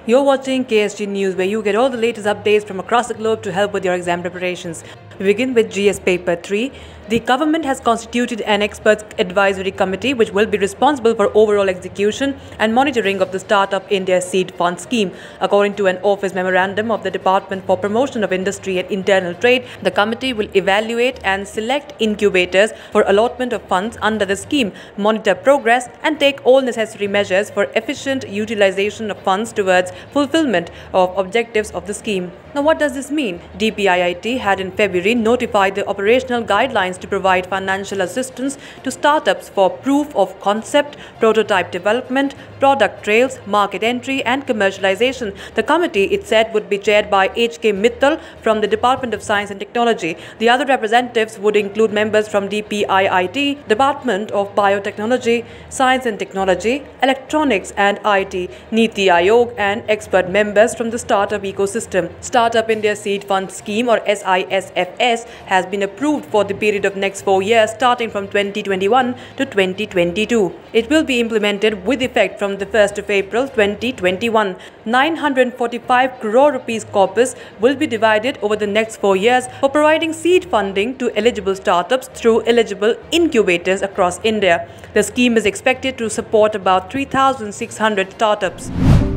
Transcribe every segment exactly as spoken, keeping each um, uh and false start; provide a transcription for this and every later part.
You're watching K S G News, where you get all the latest updates from across the globe to help with your exam preparations. We begin with G S Paper three. The government has constituted an experts advisory committee which will be responsible for overall execution and monitoring of the Startup India Seed Fund scheme. According to an office memorandum of the Department for Promotion of Industry and Internal Trade, the committee will evaluate and select incubators for allotment of funds under the scheme, monitor progress and take all necessary measures for efficient utilization of funds towards fulfillment of objectives of the scheme. Now, what does this mean? D P I I T had in February notified the operational guidelines to provide financial assistance to startups for proof of concept, prototype development, product trails, market entry and commercialization. The committee, it said, would be chaired by H K Mittal from the Department of Science and Technology. The other representatives would include members from D P I I T, Department of Biotechnology, Science and Technology, Electronics and I T, Niti Aayog and expert members from the startup ecosystem. Startup India Seed Fund Scheme, or S I S F S, has been approved for the period of next four years starting from twenty twenty-one to twenty twenty-two. It will be implemented with effect from the first of April twenty twenty-one. nine hundred forty-five crore rupees corpus will be divided over the next four years for providing seed funding to eligible startups through eligible incubators across India. The scheme is expected to support about three thousand six hundred startups.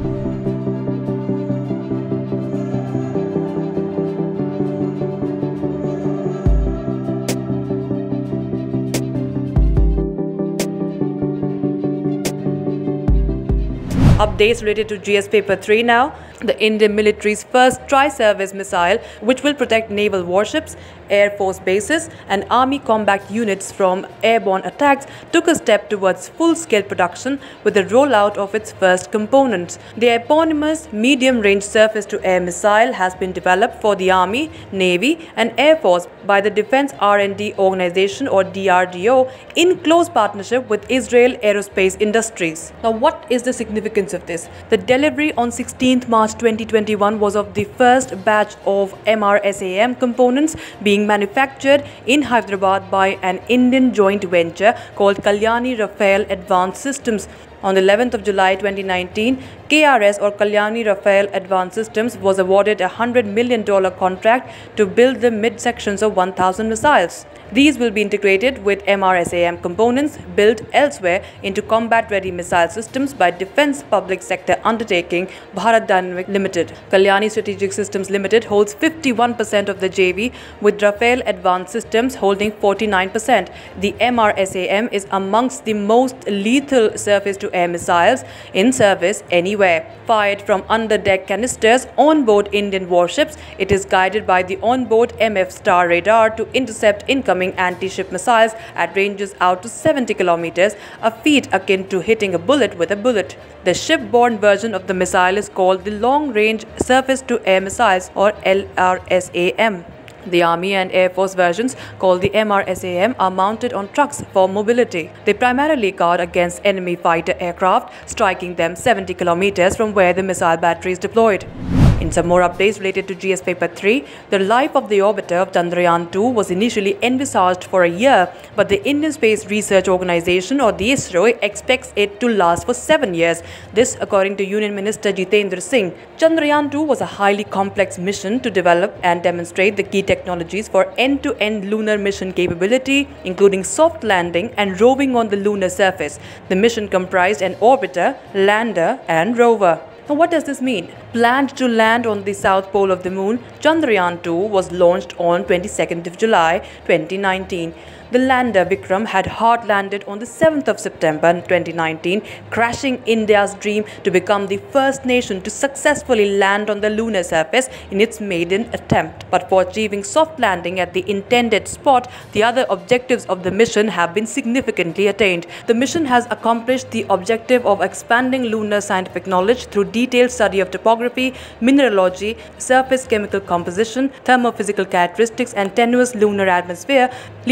Updates related to G S Paper three now. The Indian military's first tri-service missile, which will protect naval warships, air force bases and army combat units from airborne attacks, took a step towards full-scale production with the rollout of its first components. The eponymous medium-range surface-to-air missile has been developed for the Army, Navy and Air Force by the Defense R and D Organization, or D R D O, in close partnership with Israel Aerospace Industries. Now, what is the significance of this? The delivery on sixteenth March twenty twenty-one was of the first batch of M R S A M components being manufactured in Hyderabad by an Indian joint venture called Kalyani Rafael Advanced Systems. On the eleventh of July twenty nineteen, K R S, or Kalyani Rafael Advanced Systems, was awarded a one hundred million dollars contract to build the mid-sections of one thousand missiles. These will be integrated with M R S A M components built elsewhere into combat-ready missile systems by Defence Public Sector Undertaking Bharat Dynamic Limited. Kalyani Strategic Systems Limited holds fifty-one percent of the J V, with Rafael Advanced Systems holding forty-nine percent. The M R S A M is amongst the most lethal surface-to-air missiles in service anywhere. Fired from under-deck canisters on-board Indian warships, it is guided by the on-board M F Star radar to intercept incoming anti-ship missiles at ranges out to seventy kilometers, a feat akin to hitting a bullet with a bullet. The ship-borne version of the missile is called the Long-Range Surface-to-Air Missiles, or L R S A M. The Army and Air Force versions, called the M R S A M, are mounted on trucks for mobility. They primarily guard against enemy fighter aircraft, striking them seventy kilometers from where the missile battery is deployed. In some more updates related to G S Paper three, the life of the orbiter of Chandrayaan two was initially envisaged for a year, but the Indian Space Research Organisation, or the ISRO, expects it to last for seven years. This, according to Union Minister Jitendra Singh. Chandrayaan two was a highly complex mission to develop and demonstrate the key technologies for end-to-end lunar mission capability, including soft landing and roving on the lunar surface. The mission comprised an orbiter, lander and rover. Now, what does this mean? Planned to land on the south pole of the moon, Chandrayaan two was launched on twenty-second of July twenty nineteen. The lander Vikram had hard landed on the seventh of September twenty nineteen, crashing India's dream to become the first nation to successfully land on the lunar surface in its maiden attempt. But for achieving soft landing at the intended spot, the other objectives of the mission have been significantly attained. The mission has accomplished the objective of expanding lunar scientific knowledge through detailed study of topography, mineralogy, surface chemical composition, thermophysical characteristics and tenuous lunar atmosphere, leading to a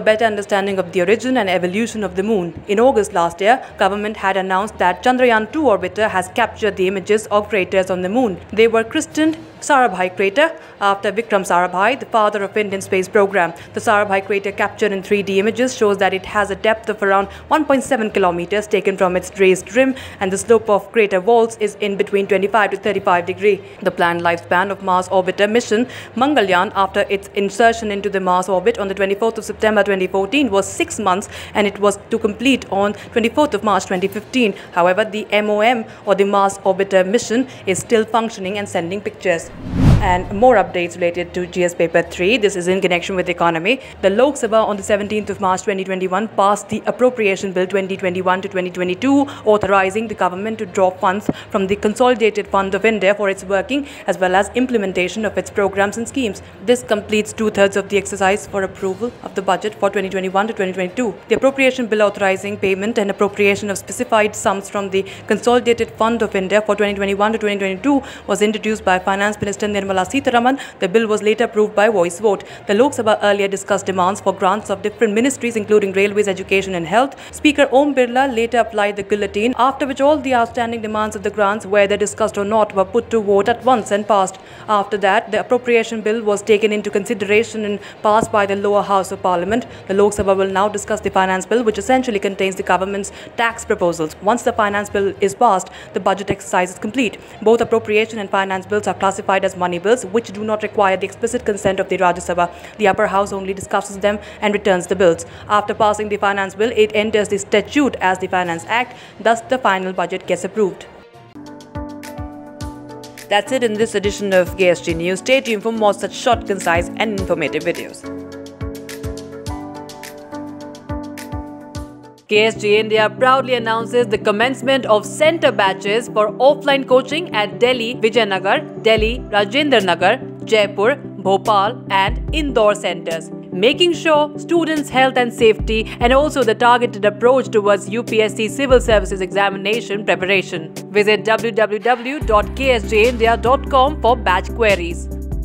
better understanding of the origin and evolution of the moon. In August last year, government had announced that Chandrayaan two orbiter has captured the images of craters on the moon. They were christened Sarabhai crater after Vikram Sarabhai, the father of Indian space program. The Sarabhai crater captured in three D images shows that it has a depth of around one point seven kilometers taken from its raised rim, and the slope of crater walls is in between twenty-five to thirty-five degree. The planned lifespan of Mars orbiter mission Mangalyaan after its insertion into the Mars orbit on the twenty-fourth of September twenty fourteen was six months, and it was to complete on twenty-fourth of March twenty fifteen. However, the M O M or the Mars orbiter mission is still functioning and sending pictures. And more updates related to G S Paper three. This is in connection with the economy. The Lok Sabha on the seventeenth of March twenty twenty-one passed the Appropriation Bill twenty twenty-one to twenty twenty-two, authorizing the government to draw funds from the Consolidated Fund of India for its working as well as implementation of its programs and schemes. This completes two-thirds of the exercise for approval of the budget for twenty twenty-one to twenty twenty-two. The Appropriation Bill authorizing payment and appropriation of specified sums from the Consolidated Fund of India for twenty twenty-one to twenty twenty-two was introduced by Finance Minister Nirmala Sitharaman. The bill was later approved by voice vote. The Lok Sabha earlier discussed demands for grants of different ministries including Railways, Education and Health. Speaker Om Birla later applied the guillotine, after which all the outstanding demands of the grants, whether discussed or not, were put to vote at once and passed. After that, the appropriation bill was taken into consideration and passed by the lower house of parliament. The Lok Sabha will now discuss the finance bill, which essentially contains the government's tax proposals. Once the finance bill is passed, the budget exercise is complete. Both appropriation and finance bills are classified as money bills, which do not require the explicit consent of the Rajya Sabha. The upper house only discusses them and returns the bills. After passing the finance bill, it enters the statute as the Finance Act. Thus, the final budget gets approved. That's it in this edition of K S G News. Stay tuned for more such short, concise and informative videos. K S G India proudly announces the commencement of centre batches for offline coaching at Delhi, Vijayanagar, Delhi, Rajendra Nagar, Jaipur, Bhopal and Indore centres, making sure students' health and safety and also the targeted approach towards U P S C Civil Services examination preparation. Visit w w w dot k s j india dot com for batch queries.